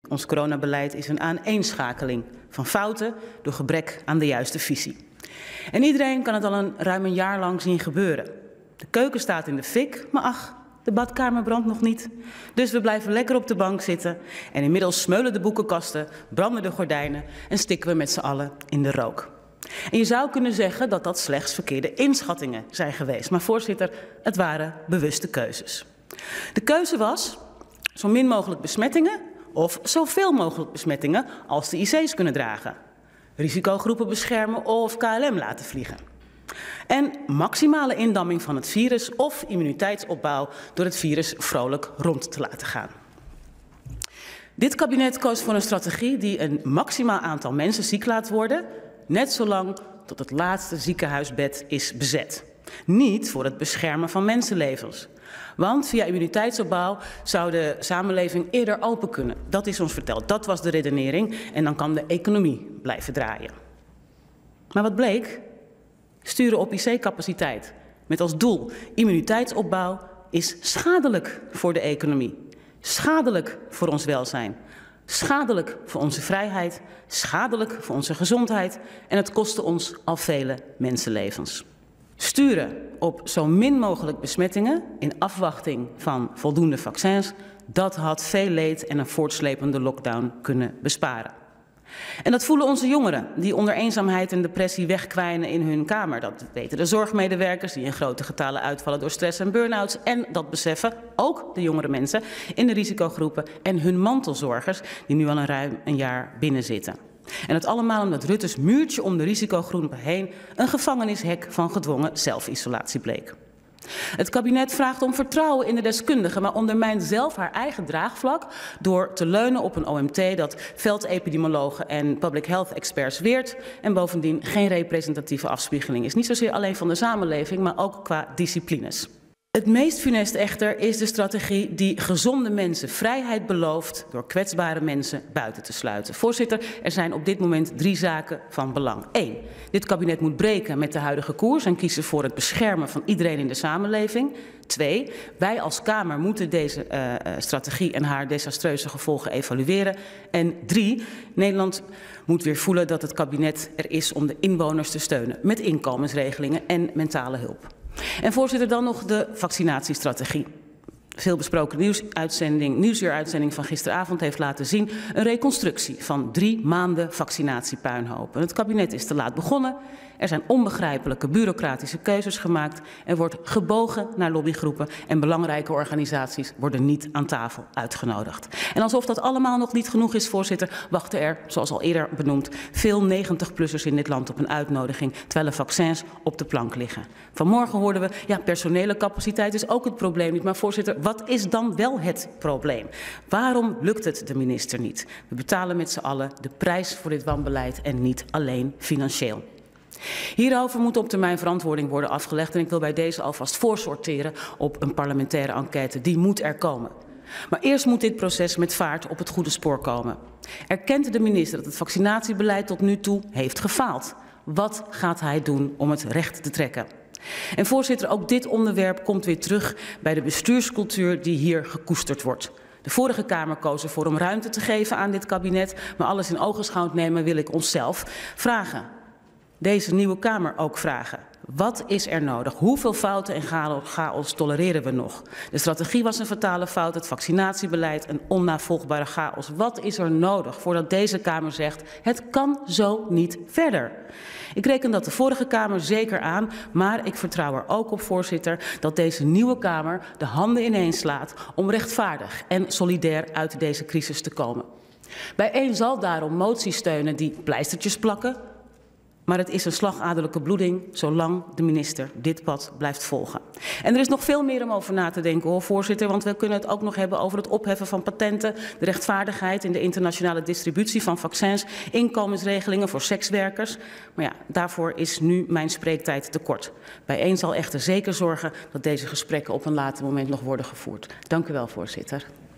Ons coronabeleid is een aaneenschakeling van fouten door gebrek aan de juiste visie. En iedereen kan het al ruim een jaar lang zien gebeuren. De keuken staat in de fik, maar ach, de badkamer brandt nog niet. Dus we blijven lekker op de bank zitten en inmiddels smeulen de boekenkasten, branden de gordijnen en stikken we met z'n allen in de rook. En je zou kunnen zeggen dat dat slechts verkeerde inschattingen zijn geweest. Maar voorzitter, het waren bewuste keuzes. De keuze was zo min mogelijk besmettingen of zoveel mogelijk besmettingen als de IC's kunnen dragen. Risicogroepen beschermen of KLM laten vliegen. En maximale indamming van het virus of immuniteitsopbouw door het virus vrolijk rond te laten gaan. Dit kabinet koos voor een strategie die een maximaal aantal mensen ziek laat worden, net zolang tot het laatste ziekenhuisbed is bezet. Niet voor het beschermen van mensenlevens. Want via immuniteitsopbouw zou de samenleving eerder open kunnen. Dat is ons verteld, dat was de redenering en dan kan de economie blijven draaien. Maar wat bleek? Sturen op IC-capaciteit met als doel immuniteitsopbouw is schadelijk voor de economie. Schadelijk voor ons welzijn. Schadelijk voor onze vrijheid. Schadelijk voor onze gezondheid. En het kostte ons al vele mensenlevens. Sturen op zo min mogelijk besmettingen in afwachting van voldoende vaccins, dat had veel leed en een voortslepende lockdown kunnen besparen. En dat voelen onze jongeren die onder eenzaamheid en depressie wegkwijnen in hun kamer. Dat weten de zorgmedewerkers die in grote getalen uitvallen door stress en burn-outs. En dat beseffen ook de jongere mensen in de risicogroepen en hun mantelzorgers die nu al ruim een jaar binnenzitten. En het allemaal omdat Rutte's muurtje om de risicogroepen heen een gevangenishek van gedwongen zelfisolatie bleek. Het kabinet vraagt om vertrouwen in de deskundigen, maar ondermijnt zelf haar eigen draagvlak door te leunen op een OMT dat veldepidemiologen en public health experts weert en bovendien geen representatieve afspiegeling is. Niet zozeer alleen van de samenleving, maar ook qua disciplines. Het meest funest echter is de strategie die gezonde mensen vrijheid belooft door kwetsbare mensen buiten te sluiten. Voorzitter, er zijn op dit moment 3 zaken van belang. 1. Dit kabinet moet breken met de huidige koers en kiezen voor het beschermen van iedereen in de samenleving. 2. Wij als Kamer moeten deze strategie en haar desastreuze gevolgen evalueren. En 3. Nederland moet weer voelen dat het kabinet er is om de inwoners te steunen met inkomensregelingen en mentale hulp. En voorzitter, dan nog de vaccinatiestrategie. Veel besproken nieuwsuuruitzending van gisteravond heeft laten zien een reconstructie van 3 maanden vaccinatiepuinhopen. Het kabinet is te laat begonnen, er zijn onbegrijpelijke bureaucratische keuzes gemaakt, er wordt gebogen naar lobbygroepen en belangrijke organisaties worden niet aan tafel uitgenodigd. En alsof dat allemaal nog niet genoeg is, voorzitter, wachten er, zoals al eerder benoemd, veel 90-plussers in dit land op een uitnodiging, terwijl er vaccins op de plank liggen. Vanmorgen hoorden we, ja, personele capaciteit is ook het probleem niet, maar voorzitter, wat is dan wel het probleem? Waarom lukt het de minister niet? We betalen met z'n allen de prijs voor dit wanbeleid en niet alleen financieel. Hierover moet op termijn verantwoording worden afgelegd en ik wil bij deze alvast voorsorteren op een parlementaire enquête. Die moet er komen. Maar eerst moet dit proces met vaart op het goede spoor komen. Erkent de minister dat het vaccinatiebeleid tot nu toe heeft gefaald? Wat gaat hij doen om het recht te trekken? En voorzitter, ook dit onderwerp komt weer terug bij de bestuurscultuur die hier gekoesterd wordt. De vorige Kamer koos ervoor om ruimte te geven aan dit kabinet, maar alles in ogenschouw nemen wil ik onszelf vragen. Deze nieuwe Kamer ook vragen. Wat is er nodig? Hoeveel fouten en chaos tolereren we nog? De strategie was een fatale fout, het vaccinatiebeleid een onnavolgbare chaos. Wat is er nodig voordat deze Kamer zegt, het kan zo niet verder? Ik reken dat de vorige Kamer zeker aan, maar ik vertrouw er ook op, voorzitter, dat deze nieuwe Kamer de handen ineenslaat om rechtvaardig en solidair uit deze crisis te komen. Bijeen zal daarom moties steunen die pleistertjes plakken, maar het is een slagaderlijke bloeding zolang de minister dit pad blijft volgen. En er is nog veel meer om over na te denken, hoor, voorzitter, want we kunnen het ook nog hebben over het opheffen van patenten, de rechtvaardigheid in de internationale distributie van vaccins, inkomensregelingen voor sekswerkers. Maar ja, daarvoor is nu mijn spreektijd te kort. Bijeen zal echter zeker zorgen dat deze gesprekken op een later moment nog worden gevoerd. Dank u wel, voorzitter.